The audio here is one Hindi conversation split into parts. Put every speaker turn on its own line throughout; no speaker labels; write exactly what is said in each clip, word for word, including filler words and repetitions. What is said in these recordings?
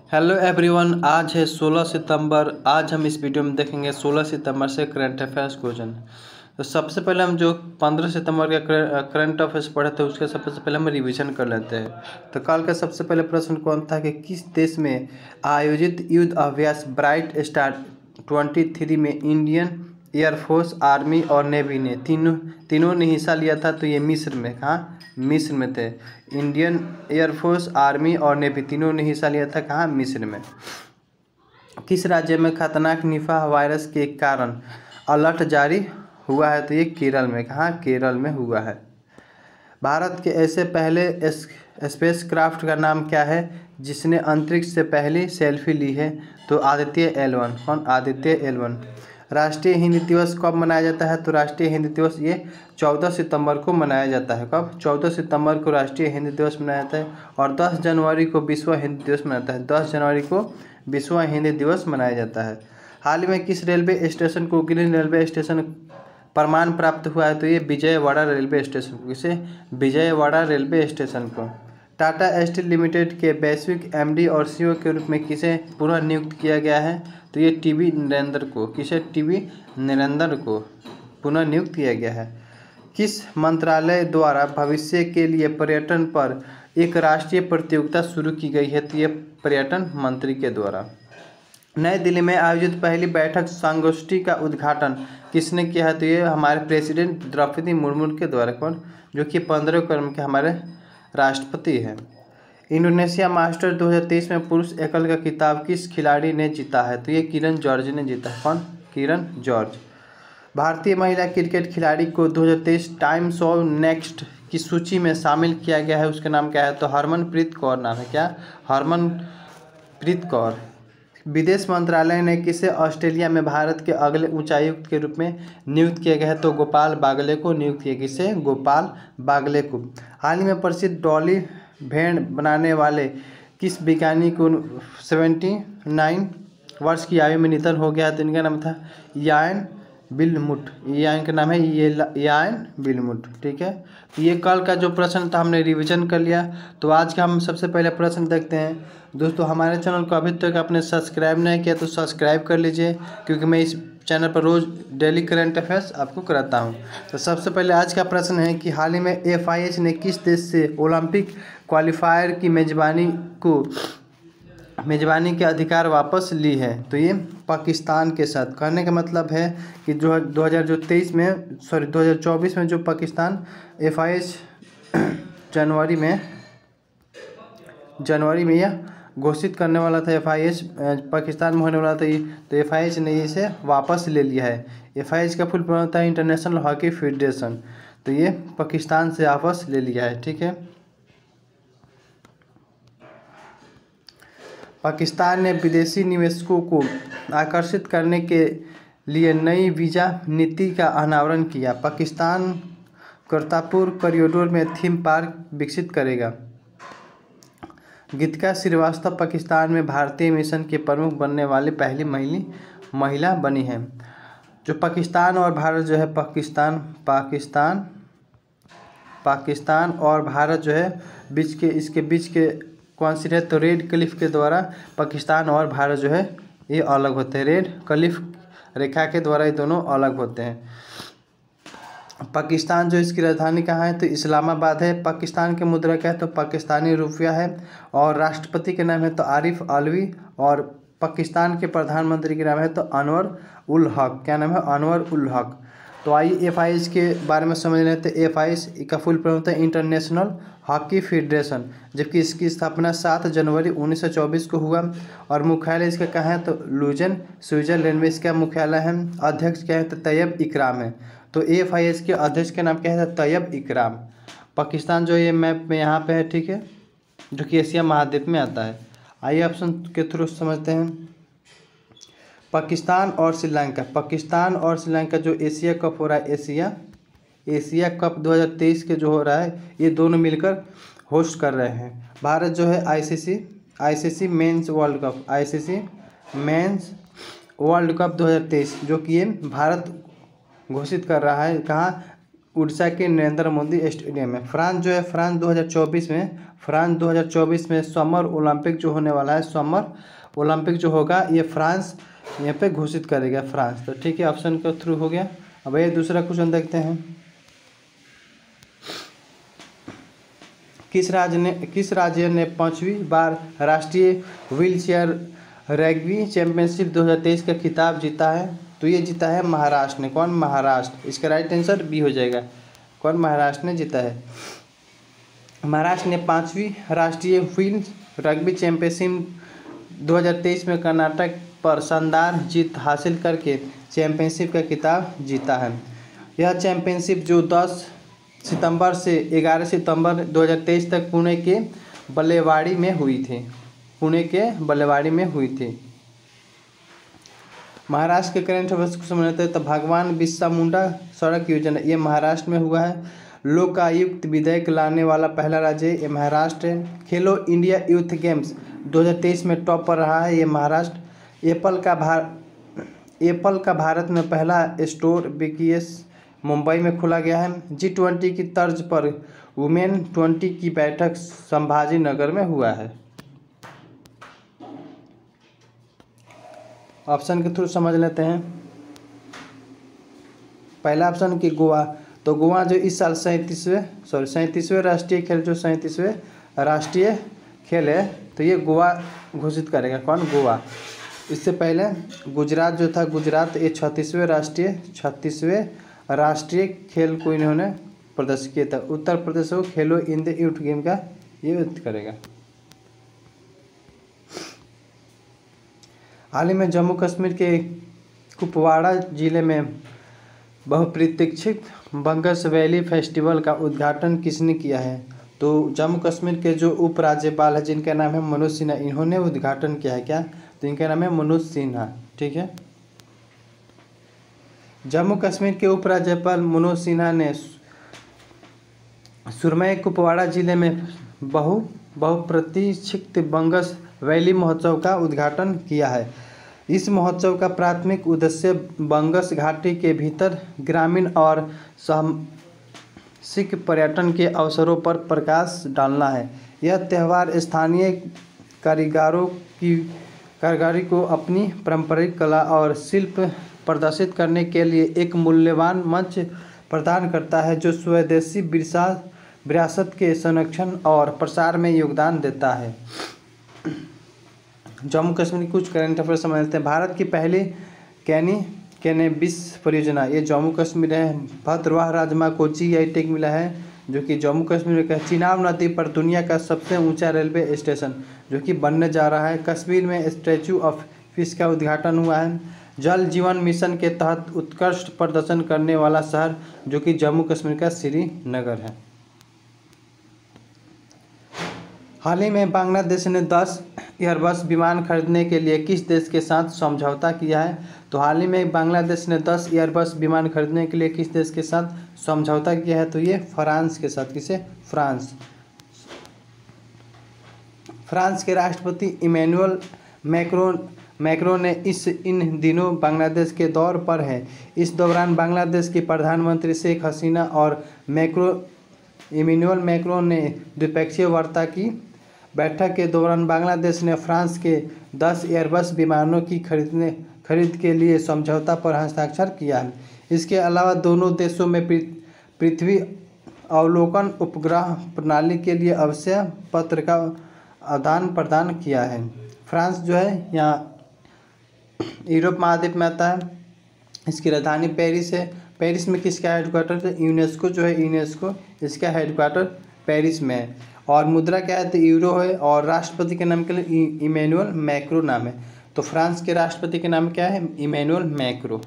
हेलो एवरीवन, आज है सोलह सितंबर। आज हम इस वीडियो में देखेंगे सोलह सितंबर से करंट अफेयर्स क्वेश्चन। तो सबसे पहले हम जो पंद्रह सितंबर का करंट अफेयर्स पढ़े थे उसके सबसे पहले हम रिवीजन कर लेते हैं। तो कल का सबसे पहले प्रश्न कौन था कि किस देश में आयोजित युद्ध अभ्यास ब्राइट स्टार ट्वेंटी थ्री में इंडियन एयरफोर्स, आर्मी और नेवी ने तीनों तीनों ने हिस्सा लिया था। तो ये मिस्र में, कहाँ? मिस्र में थे। इंडियन एयरफोर्स, आर्मी और नेवी तीनों ने हिस्सा लिया था, कहाँ? मिस्र में। किस राज्य में खतरनाक निफा वायरस के कारण अलर्ट जारी हुआ है? तो ये केरल में, कहाँ? केरल में हुआ है। भारत के ऐसे पहले स्पेस क्राफ्ट का नाम क्या है जिसने अंतरिक्ष से पहली सेल्फी ली है? तो आदित्य एल वन। कौन? Aditya L one. राष्ट्रीय हिंदी दिवस कब मनाया जाता है? तो राष्ट्रीय हिंदी दिवस ये चौदह सितंबर को मनाया जाता है। कब? चौदह सितंबर को राष्ट्रीय हिंदी दिवस मनाया जाता है। और दस जनवरी को विश्व हिंदी दिवस मनाता है। दस जनवरी को विश्व हिंदी दिवस मनाया जाता है। हाल ही में किस रेलवे स्टेशन को ग्रीन रेलवे स्टेशन प्रमाण प्राप्त हुआ है? तो ये विजयवाड़ा रेलवे स्टेशन को। किसे? विजयवाड़ा रेलवे स्टेशन को। टाटा स्टील लिमिटेड के वैश्विक एमडी और सीईओ के रूप में किसे पुनः नियुक्त किया गया है? तो ये टीवी नरेंद्र को। किसे? टीवी नरेंद्र को पुनः नियुक्त किया गया है। किस मंत्रालय द्वारा भविष्य के लिए पर्यटन पर एक राष्ट्रीय प्रतियोगिता शुरू की गई है? तो ये पर्यटन मंत्री के द्वारा। नई दिल्ली में आयोजित पहली बैठक संगोष्ठी का उद्घाटन किसने किया है? तो ये हमारे प्रेसिडेंट द्रौपदी मुर्मू के द्वारा। कौन? जो कि पंद्रह क्रम के हमारे राष्ट्रपति हैं। इंडोनेशिया मास्टर दो हज़ार तेईस में पुरुष एकल का खिताब किस खिलाड़ी ने जीता है? तो ये किरण जॉर्ज ने जीता है। कौन? किरण जॉर्ज। भारतीय महिला क्रिकेट खिलाड़ी को दो हज़ार तेईस टाइम्स ऑफ नेक्स्ट की सूची में शामिल किया गया है, उसका नाम क्या है? तो हरमनप्रीत कौर नाम है। क्या? हरमनप्रीत कौर। विदेश मंत्रालय ने किसे ऑस्ट्रेलिया में भारत के अगले उच्चायुक्त के रूप में नियुक्त किया गया है? तो गोपाल बागले को नियुक्त किया। किसे? गोपाल बागले को। हाल ही में प्रसिद्ध डॉली भेड़ बनाने वाले किस वैज्ञानिक को सेवेंटी नाइन वर्ष की आयु में निधन हो गया? तो इनका नाम था यान बिलमुट। यान का नाम है ये यान बिलमुट। ठीक है, तो ये कल का जो प्रश्न था हमने रिवीजन कर लिया। तो आज का हम सबसे पहले प्रश्न देखते हैं। दोस्तों, हमारे चैनल को अभी तक आपने सब्सक्राइब नहीं किया तो सब्सक्राइब कर लीजिए, क्योंकि मैं इस चैनल पर रोज़ डेली करंट अफेयर्स आपको कराता हूं। तो सबसे पहले आज का प्रश्न है कि हाल ही में एफ आई एच ने किस देश से ओलंपिक क्वालिफायर की मेजबानी को मेजबानी के अधिकार वापस ली है? तो ये पाकिस्तान के साथ। कहने का मतलब है कि जो दो हज़ार जो तेईस में सॉरी दो हज़ार चौबीस में जो पाकिस्तान एफ आई एच जनवरी में जनवरी में यह घोषित करने वाला था, एफ आई एच पाकिस्तान में होने वाला था, तो एफ आई एच ने इसे वापस ले लिया है। एफ आई एच का फुल फॉर्म होता है इंटरनेशनल हॉकी फेडरेशन। तो ये पाकिस्तान से वापस ले लिया है। ठीक है, पाकिस्तान ने विदेशी निवेशकों को आकर्षित करने के लिए नई वीज़ा नीति का अनावरण किया। पाकिस्तान करतारपुर कॉरिडोर में थीम पार्क विकसित करेगा। गीतिका श्रीवास्तव पाकिस्तान में भारतीय मिशन के प्रमुख बनने वाली पहली महिला महिला बनी है। जो पाकिस्तान और भारत जो है पाकिस्तान पाकिस्तान पाकिस्तान और भारत जो है बीच के इसके बीच के कौन सी है? तो रेड क्लिफ के द्वारा पाकिस्तान और भारत जो है ये अलग होते हैं। रेड क्लिफ रेखा के द्वारा ये दोनों अलग होते हैं। पाकिस्तान जो इसकी राजधानी कहाँ है? तो इस्लामाबाद है। पाकिस्तान की मुद्रा क्या है? तो पाकिस्तानी रुपया है। और राष्ट्रपति के नाम है तो आरिफ अलवी। और पाकिस्तान के प्रधानमंत्री के नाम है तो अनवर उल हक। क्या नाम है? अनवर उल हक। तो आइए एफ आई एच के बारे में समझ लेते हैं। एफ आई एच का फुल फॉर्म होता है इंटरनेशनल हॉकी फेडरेशन, जबकि इसकी स्थापना सात जनवरी उन्नीस सौ चौबीस को हुआ। और मुख्यालय इसका कहाँ है? तो लुजन स्विट्जरलैंड में इसका मुख्यालय है। अध्यक्ष क्या है? तो तैयब इकराम है। तो एफ आई एच के अध्यक्ष का नाम क्या है? तैयब इकराम। पाकिस्तान जो ये मैप में यहाँ पे है, ठीक है, जो कि एशिया महाद्वीप में आता है। आइए ऑप्शन के थ्रू समझते हैं। पाकिस्तान और श्रीलंका। पाकिस्तान और श्रीलंका जो एशिया कप हो रहा है, एशिया एशिया कप दो हज़ार तेईस के जो हो रहा है, ये दोनों मिलकर होस्ट कर रहे हैं। भारत जो है ICC ICC men's World Cup ICC men's World Cup दो हज़ार तेईस जो कि ये भारत घोषित कर रहा है। कहाँ? उड़ीसा के नरेंद्र मोदी स्टेडियम में। फ्रांस जो है फ्रांस दो हज़ार चौबीस में फ्रांस दो हज़ार चौबीस में समर ओलंपिक जो होने वाला है, समर ओलंपिक जो होगा ये फ्रांस यहाँ पे घोषित करेगा फ्रांस। तो ठीक है, ऑप्शन का थ्रू हो गया। अब ये दूसरा क्वेश्चन देखते हैं। किस राज्य ने किस राज्य ने पांचवी बार राष्ट्रीय व्हीलचेयर रग्बी चैंपियनशिप दो हज़ार तेईस का खिताब जीता है? तो ये जीता है महाराष्ट्र ने। कौन? महाराष्ट्र। इसका राइट आंसर बी हो जाएगा। कौन? महाराष्ट्र ने जीता है। महाराष्ट्र ने पांचवी राष्ट्रीय व्हील रग्बी चैंपियनशिप दो हज़ार तेईस में कर्नाटक पर शानदार जीत हासिल करके चैंपियनशिप का खिताब जीता है। यह चैंपियनशिप जो दस सितंबर से ग्यारह सितंबर दो हज़ार तेईस तक पुणे के बल्लेवाड़ी में हुई थी पुणे के बल्लेवाड़ी में हुई थी। महाराष्ट्र के करंट अफेयर्स को समझते हैं तो भगवान बिरसा मुंडा सड़क योजना ये महाराष्ट्र में हुआ है। लोकायुक्त विधेयक लाने वाला पहला राज्य ये महाराष्ट्र है। खेलो इंडिया यूथ गेम्स दो हज़ार तेईस में टॉप पर रहा है ये महाराष्ट्र। एप्पल का भार एप्पल का भारत में पहला स्टोर बीकेएस मुंबई में खुला गया है। जी ट्वेंटी की तर्ज पर वुमेन ट्वेंटी की बैठक संभाजी नगर में हुआ है। ऑप्शन के थ्रू समझ लेते हैं। पहला ऑप्शन की गोवा, तो गोवा जो इस साल सैंतीसवें सॉरी सैंतीसवें राष्ट्रीय खेल जो सैंतीसवें राष्ट्रीय खेल है तो ये गोवा घोषित करेगा। कौन? गोवा। इससे पहले गुजरात जो था गुजरात ये छत्तीसवें राष्ट्रीय छत्तीसवें राष्ट्रीय खेल को इन्होंने प्रदर्शित किया था। उत्तर प्रदेश को खेलो इंडिया यूथ गेम का ये युद्ध करेगा। हाल ही में जम्मू कश्मीर के कुपवाड़ा जिले में बहुप्रतीक्षित बंगस वैली फेस्टिवल का उद्घाटन किसने किया है? तो जम्मू कश्मीर के जो उपराज्यपाल है जिनका नाम है मनोज सिन्हा, इन्होंने उद्घाटन किया है। क्या? तो इनका नाम है मनोज सिन्हा। ठीक है, जम्मू कश्मीर के उपराज्यपाल मनोज सिन्हा ने सुरमई कुपवाड़ा जिले में बहु बहुप्रतीक्षित बंगस वैली महोत्सव का उद्घाटन किया है। इस महोत्सव का प्राथमिक उद्देश्य बंगस घाटी के भीतर ग्रामीण और साहसिक पर्यटन के अवसरों पर प्रकाश डालना है। यह त्यौहार स्थानीय कारीगरों की कारीगरी को अपनी पारंपरिक कला और शिल्प प्रदर्शित करने के लिए एक मूल्यवान मंच प्रदान करता है जो स्वदेशी विरासत के संरक्षण और प्रसार में योगदान देता है। जम्मू कश्मीर की कुछ करंट अफेयर समझते हैं। भारत की पहली कैनी कैनेबिस परियोजना ये जम्मू कश्मीर है। भद्रवाह राजमार्ग को जी आई टैग मिला है जो कि जम्मू कश्मीर में। चिनाब नदी पर दुनिया का सबसे ऊंचा रेलवे स्टेशन जो कि बनने जा रहा है। कश्मीर में स्टैचू ऑफ पीस का उद्घाटन हुआ है। जल जीवन मिशन के तहत उत्कृष्ट प्रदर्शन करने वाला शहर जो कि जम्मू कश्मीर का श्रीनगर है। हाल ही में बांग्लादेश ने दस एयरबस विमान खरीदने के लिए किस देश के साथ समझौता किया है? तो हाल ही में बांग्लादेश ने दस एयरबस विमान खरीदने के लिए किस देश के साथ समझौता किया है? तो ये फ्रांस के साथ। किसे? फ्रांस। फ्रांस के राष्ट्रपति इमैनुअल मैक्रोन मैक्रोन ने इस इन दिनों बांग्लादेश के दौर पर है। इस दौरान बांग्लादेश की प्रधानमंत्री शेख हसीना और मैक्रो इमैनुअल मैक्रोन ने द्विपक्षीय वार्ता की। बैठक के दौरान बांग्लादेश ने फ्रांस के दस एयरबस विमानों की खरीदने खरीद के लिए समझौता पर हस्ताक्षर किया है। इसके अलावा दोनों देशों में पृथ्वी अवलोकन उपग्रह प्रणाली के लिए आवश्यक पत्र का आदान प्रदान किया है। फ्रांस जो है यहाँ यूरोप महाद्वीप में आता है। इसकी राजधानी पेरिस है। पेरिस में किसका हेडक्वार्टर है? यूनेस्को जो है यूनेस्को इसका हेडक्वार्टर पेरिस में है। और मुद्रा क्या है? तो यूरो है। और राष्ट्रपति के नाम के लिए इमैनुअल मैक्रो नाम है। तो फ्रांस के राष्ट्रपति के नाम क्या है? Emmanuel Macron.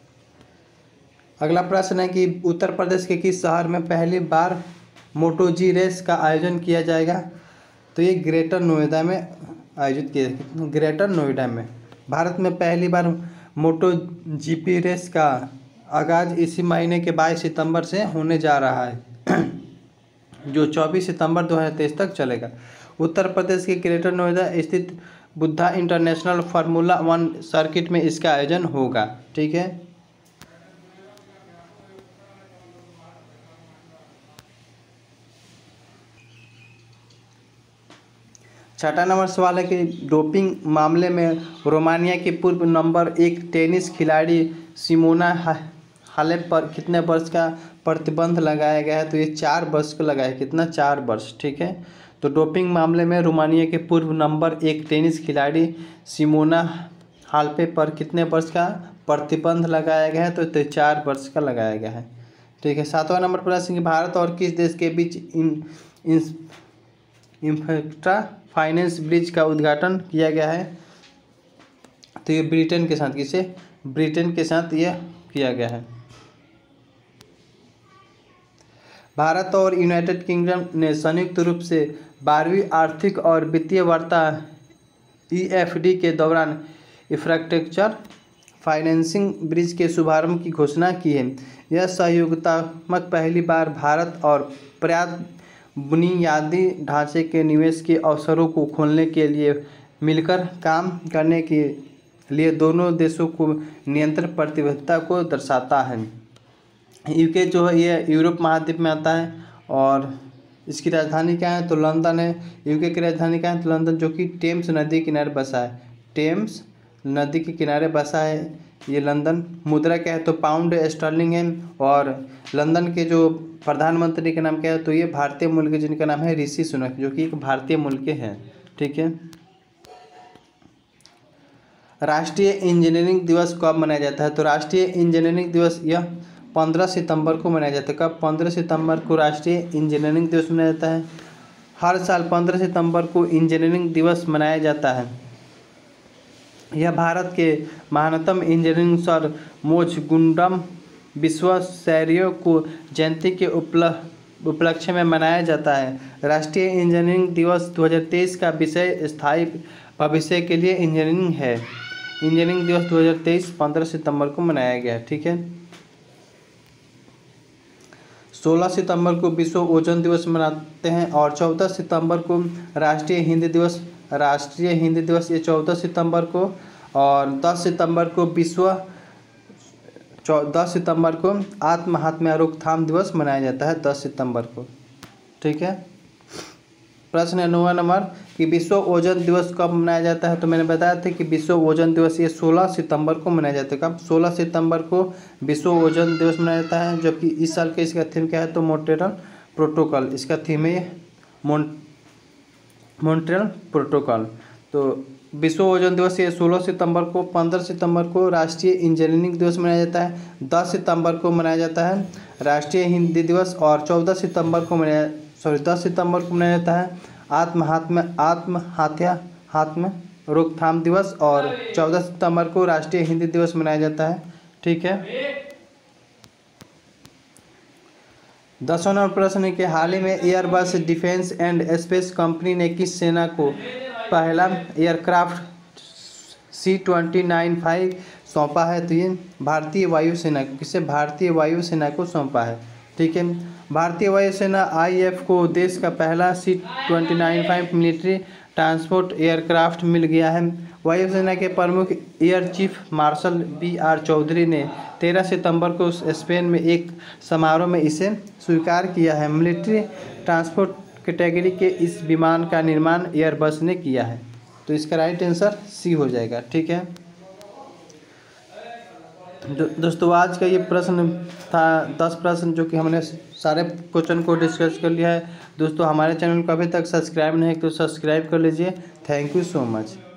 अगला प्रश्न है कि उत्तर प्रदेश के किस शहर में पहली बार मोटो जी रेस का आयोजन किया जाएगा? तो ये ग्रेटर नोएडा में आयोजित किया ग्रेटर नोएडा में। भारत में पहली बार मोटो जीपी रेस का आगाज इसी महीने के बाईस सितंबर से होने जा रहा है जो चौबीस सितंबर दो हज़ार तेईस तक चलेगा। उत्तर प्रदेश के ग्रेटर नोएडा स्थित Buddha International Formula One Circuit में इसका आयोजन होगा। ठीक है, छठा नंबर सवाल है कि डोपिंग मामले में रोमानिया की पूर्व नंबर एक टेनिस खिलाड़ी सिमोना हालेप पर कितने वर्ष का प्रतिबंध लगाया गया है? तो ये चार वर्ष का लगाया है। कितना? चार वर्ष। ठीक है, तो डोपिंग मामले में रोमानिया के पूर्व नंबर एक टेनिस खिलाड़ी सिमोना हालेप पर कितने वर्ष का प्रतिबंध लगाया गया है? तो, तो चार वर्ष का लगाया गया है। ठीक है, सातवां नंबर प्रश्न कि भारत और किस देश के बीच इन, इन इंफ्रास्ट्रक्चर फाइनेंस ब्रिज का उद्घाटन किया गया है? तो ये ब्रिटेन के साथ, किसे? ब्रिटेन के साथ ये किया गया है। भारत और यूनाइटेड किंगडम ने संयुक्त रूप से बारहवीं आर्थिक और वित्तीय वार्ता ई एफ डी के दौरान इंफ्रास्ट्रक्चर फाइनेंसिंग ब्रिज के शुभारंभ की घोषणा की है। यह सहयोगात्मक पहली बार भारत और पर्याप्त बुनियादी ढांचे के निवेश के अवसरों को खोलने के लिए मिलकर काम करने के लिए दोनों देशों को निरंतर प्रतिबद्धता को दर्शाता है। यूके जो है ये यूरोप महाद्वीप में आता है और इसकी राजधानी क्या है? तो लंदन है। यूके की राजधानी क्या है? तो लंदन, जो कि टेम्स नदी के किनारे बसा है। टेम्स नदी के किनारे बसा है ये लंदन। मुद्रा क्या है? तो पाउंड स्टर्लिंग है। और लंदन के जो प्रधानमंत्री का नाम क्या है? तो ये भारतीय मूल के, जिनका नाम है ऋषि सुनक, जो कि एक भारतीय मूल के हैं। ठीक है, राष्ट्रीय इंजीनियरिंग दिवस कब मनाया जाता है? तो राष्ट्रीय इंजीनियरिंग दिवस यह पंद्रह सितंबर को मनाया जाता है। कब? पंद्रह सितंबर को राष्ट्रीय इंजीनियरिंग दिवस मनाया जाता है। हर साल पंद्रह सितंबर को इंजीनियरिंग दिवस मनाया जाता है। यह भारत के महानतम इंजीनियरिंग सर मोक्षगुंडम विश्वेश्वरैया को जयंती के उपलक्ष्य में मनाया जाता है। राष्ट्रीय इंजीनियरिंग दिवस दो हज़ार तेईस का विषय स्थायी भविष्य के लिए इंजीनियरिंग है। इंजीनियरिंग दिवस दो हज़ार तेईस पंद्रह सितंबर को मनाया गया है। ठीक है, सोलह सितंबर को विश्व ओजोन दिवस मनाते हैं और चौदह सितंबर को राष्ट्रीय हिंदी दिवस राष्ट्रीय हिंदी दिवस ये चौदह सितंबर को, और दस सितंबर को विश्व दस सितंबर को आत्महत्या रोकथाम दिवस मनाया जाता है। दस सितंबर को। ठीक है, प्रश्न नौवां नंबर कि विश्व ओजोन दिवस कब मनाया जाता है? तो मैंने बताया था कि विश्व ओजोन दिवस ये सोलह सितंबर को मनाया जाता है। कब? सोलह सितंबर को विश्व ओजोन दिवस मनाया जाता है। जबकि इस साल का इसका थीम क्या है? तो मॉन्ट्रियल प्रोटोकॉल इसका थीम है, मॉन्ट्रियल प्रोटोकॉल। तो विश्व ओजोन दिवस ये सोलह सितंबर को, पंद्रह सितंबर को राष्ट्रीय इंजीनियरिंग दिवस मनाया जाता है, दस सितंबर को मनाया जाता है राष्ट्रीय हिंदी दिवस, और चौदह सितंबर को मनाया सॉरी दस सितंबर को मनाया जाता है आत्महत्या आत्महत्या आत्म रोकथाम दिवस, और चौदह सितंबर को राष्ट्रीय हिंदी दिवस मनाया जाता है। ठीक है, दसवां नंबर प्रश्न है कि हाल ही में Airbus Defence and Space company ने किस सेना को पहला aircraft C twenty nine five सौंपा है? तो ये भारतीय वायुसेना को, किसे? भारतीय वायुसेना को सौंपा है। ठीक है, भारतीय वायुसेना आई एफ को देश का पहला C twenty nine five military transport aircraft मिल गया है। वायुसेना के प्रमुख air chief marshal B R Chaudhari ने तेरह सितंबर को स्पेन में एक समारोह में इसे स्वीकार किया है। मिलिट्री ट्रांसपोर्ट कैटेगरी के इस विमान का निर्माण एयरबस ने किया है। तो इसका राइट आंसर सी हो जाएगा। ठीक है दो, दोस्तों आज का ये प्रश्न था दस प्रश्न, जो कि हमने सारे क्वेश्चन को डिस्कस कर लिया है। दोस्तों हमारे चैनल को अभी तक सब्सक्राइब नहीं है तो सब्सक्राइब कर लीजिए। Thank you so much.